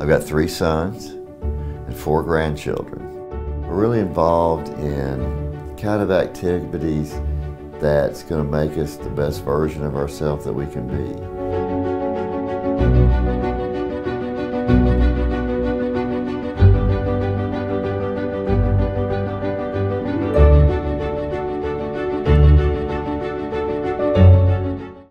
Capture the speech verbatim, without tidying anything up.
I've got three sons and four grandchildren. We're really involved in kind of activities that's going to make us the best version of ourselves that we can be.